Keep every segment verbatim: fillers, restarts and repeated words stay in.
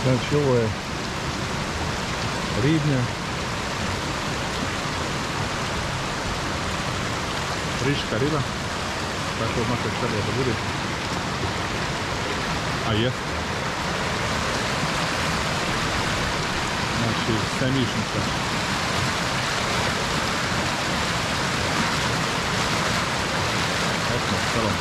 Znači ovo je ribnja. Friška riba. Tako makar treba da bude. A jest. Znači semišnica. Eto, selo.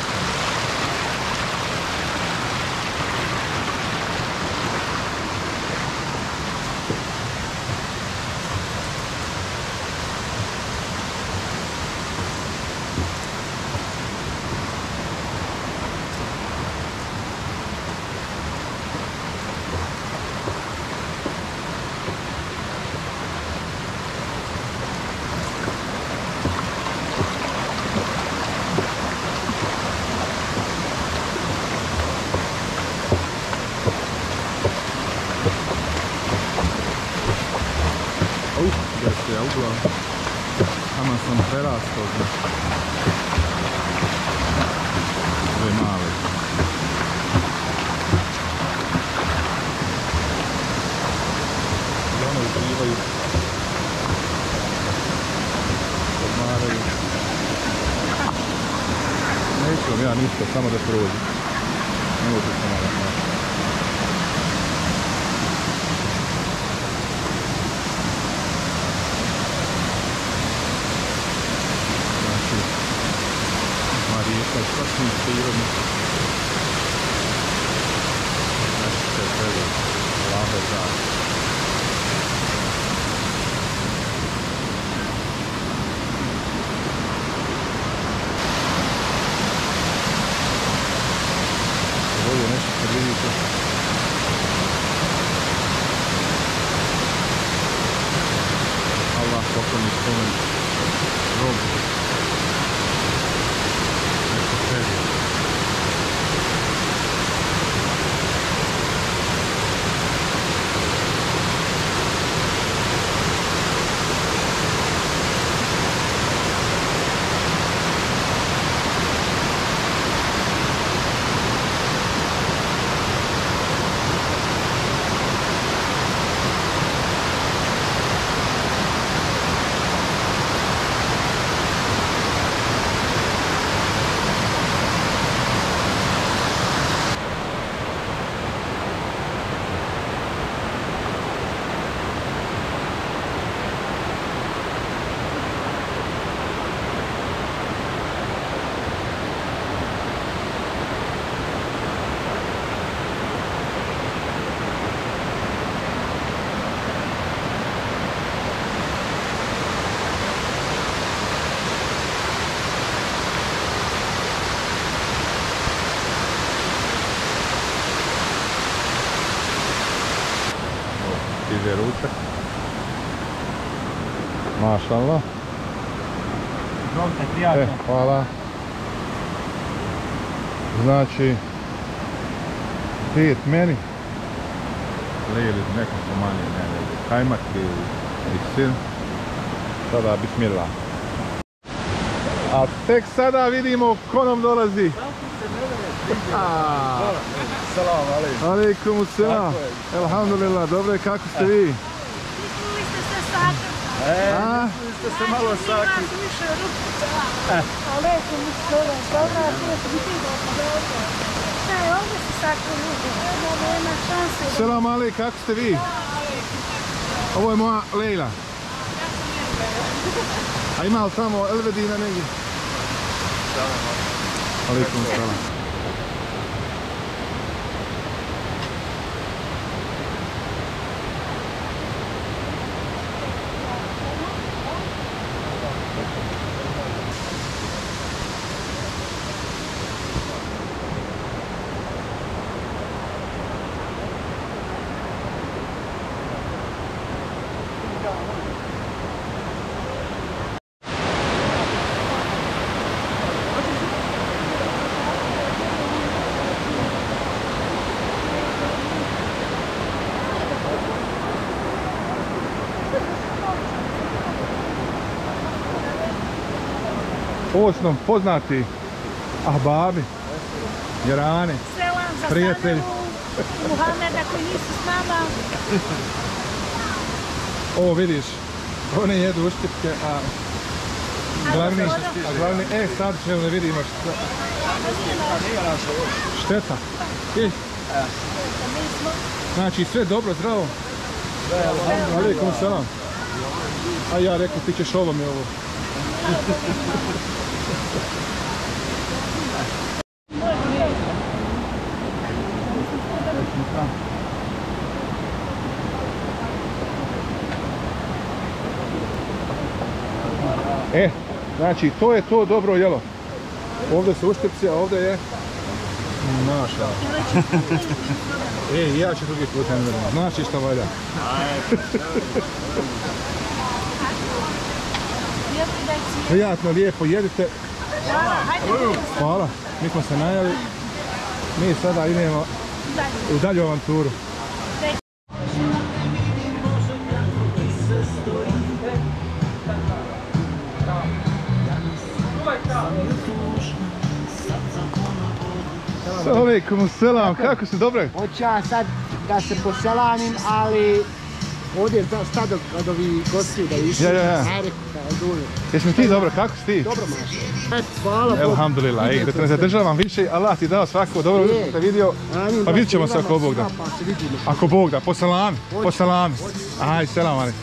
Jeste, ja uglavnom. Tamo sam prerastao, znači. Ove male. I one uživaju. Odmaraju. Neću vam ja ništa, samo da prođem. Ne možete se malo znači. Rijeka je sasvim prirodna. Znači se treba lave zad. Ovo je nešto kad vidite. Allah pokloni spomen robu. Ide ručak. Mašallah. Izvolite, prijatno. E, hvala. Znači, pijet meni. Lili nekako manje, ne, ne, kajmak i, i sir. Sada bismillah. A tek sada vidimo ko nam dolazi. Salam alejkum. Alejkum selam. Alhamdulillah, dobro je, kako ste vi? Mislili ste se sakriti. E, A? mislili ste se malo sakriti. Nima više rupica. Alejkum selam. Dobra, prije se biti dobro. Ne, ovdje se sakrili. Nema šanse. Selam alejkum, kako ste vi? Ovo je moja Lejla. A ima li tamo Elvedina negdje? Alejkum selam. Ovo su nam poznati ahbabi, jerani, prijatelji. Muhameda koji nisu s nama. Ovo vidiš, one jedu uštipke, a glavni, a glavni, e sad ćemo da vidimo šta. Šteta. I? Znači sve dobro, zdravo. Alejkum selam. A ja rekao ti ćeš ovo mi ovo. E, znači to je to dobro jelo. Ovdje su uštipci, a ovdje je naša. E, ja ću drugi put ne vedem. Znači šta valja. Prijatno, lijepo, jedite. Hvala, mi smo se najeli. Mi sada idemo u dalju avanturu. Alejkum selam, kako si, dobro? Hoću ja sad da se poselamim, ali ovdje je stado kad ovi gosti da išli. Ja, ja, ja. Ajde, duže. Jesi mi ti dobro, kako si ti? Dobro, maša. Hvala Bogu. Elhamdulillah, da te ne zadržavam više, Allah ti dao svako dobro da vidio, pa vidit ćemo se ako Bog da. Ako Bog da, po salami, po salami. Aj, selam ali.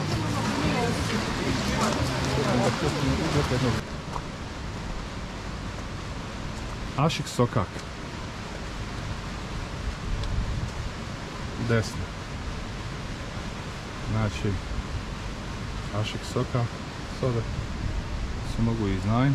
Ašik Sokak. Desno. Znači, Ašik Sokak, sada se mogu iznajm.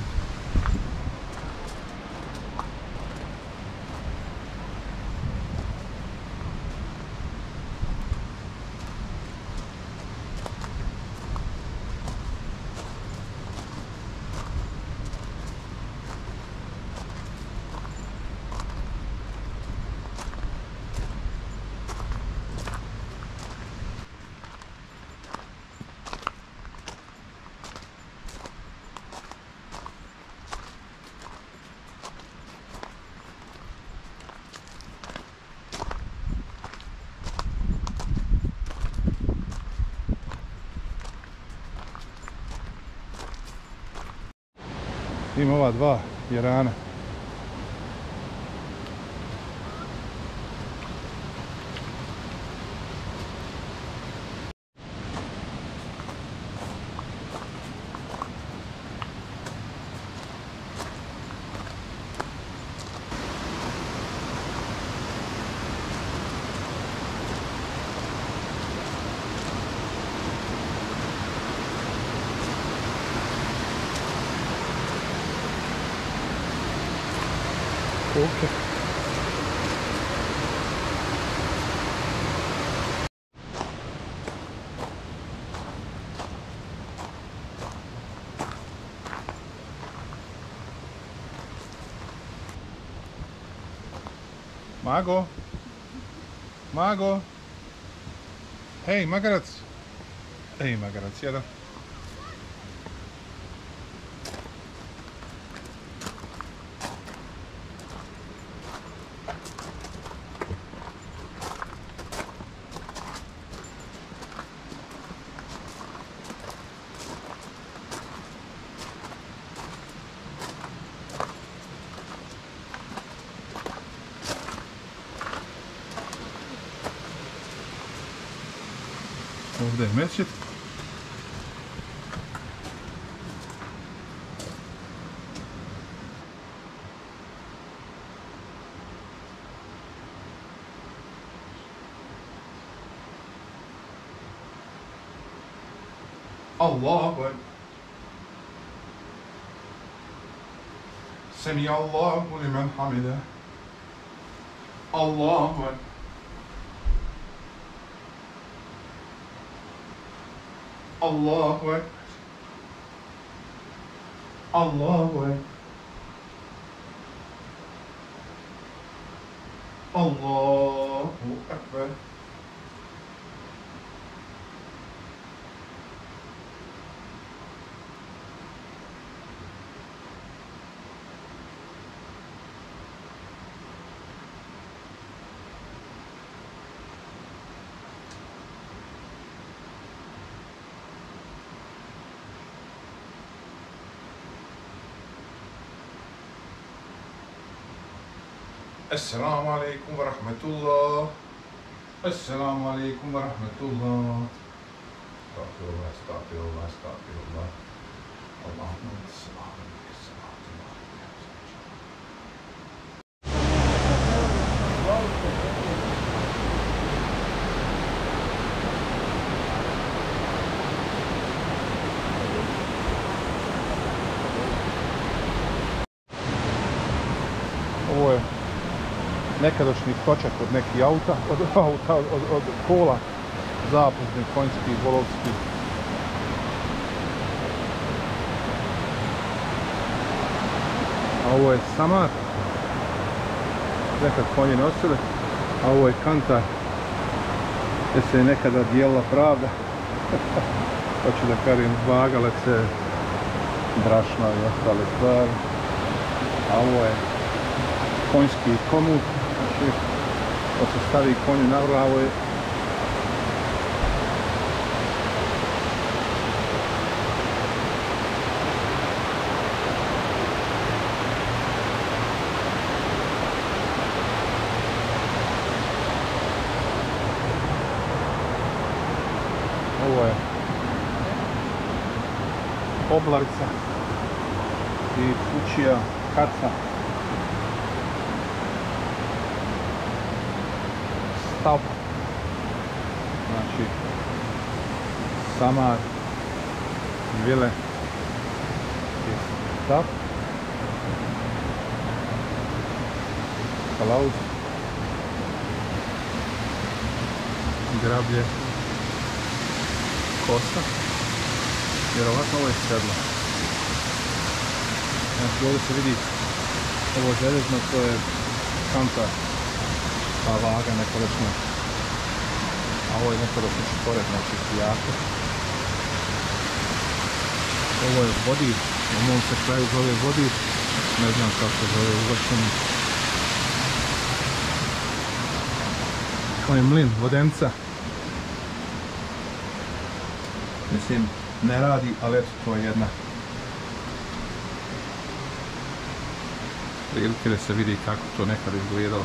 Ima ova dva jerana. Okay. Mago? Mago? Hej, magarac! Ej, magarac, jedan. Ovdje je mesčit. Allahu Ekber. Semi Allahu limen hamide. Allahu Ekber. Allahu Ekber. Allahu Ekber. Allahu Ekber. Assalamu alaikum wa rahmatullah. Assalamu alaikum wa rahmatullah. Astaghfirullah, astaghfirullah, astaghfirullah. Allahumma salli ala Ovo je nekadašnji točak od nekih auta, od auta, od, od kola, zapuzni, konjski, volovski. A ovo je Samar, nekad konji nosili, a ovo je Kantar, gdje se je nekada dijelila pravda. Hoću da kažem, vagale se brašna i ostale stvari. A ovo je konjski komut, znači kad se stavi konju na glavu je ovo je oblarica i kućija kaca. Stav, znači Samar, vile i stav, kalauz, grablje, kosa, vjerovatno ovo je sedlo. Znači ovdje se vidi ovo željezno, to je Kantar. Pa vaga nekadašnja, a ovo je nekadašnji šporet, znači jako. Ovo je vodič, u mom se kraju zove vodič, ne znam kako se zove uvršeni. Ovo je mlin, vodenca. Mislim, ne radi, ali eto, to je jedna prilike da se vidi kako to nekad izgledalo.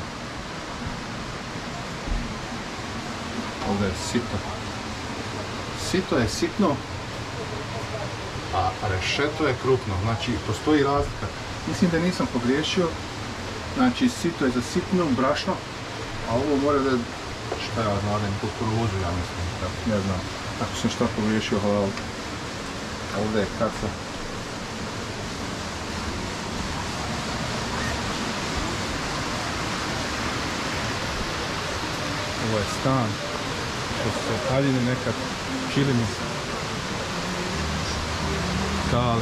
Ovdje je sito. Sito je sitno, a rešeto je krupno. Znači, postoji razlika. Mislim da nisam pogriješio. Znači, sito je za sitno, brašno, a ovo mora da... Šta ja znam, kukuruzu, ja mislim. Ne znam. Ako sam šta pogriješio, hvala. Ovdje je kaca. Ovo je stan. To su haljine nekad, čilimi, kale.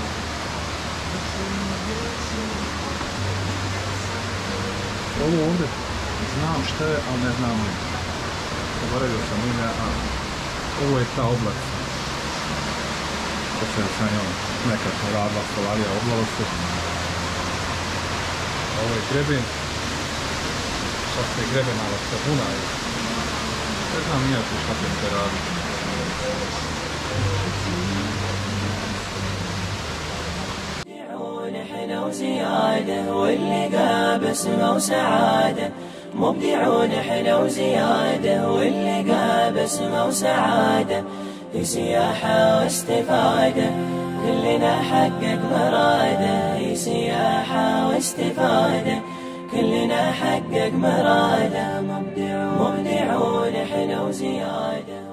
Ovo ovdje znam što je, ali ne znam ime. Zaboravio sam ime, a ovo je ta oblaca. To se je sa njom nekad radila stolarija, oblalo se. Ovo je greben. To se grebe malo sabuna i ne znam nijako šta će se raditi. احنا وزيادة واللقاء بسمة وسعادة مبدعون احنا وزيادة واللقاء بسمة وسعادة في سياحة واستفادة كلنا حقق مرادة في سياحة واستفادة كلنا حقق مرادة مبدعون مبدعون احنا وزيادة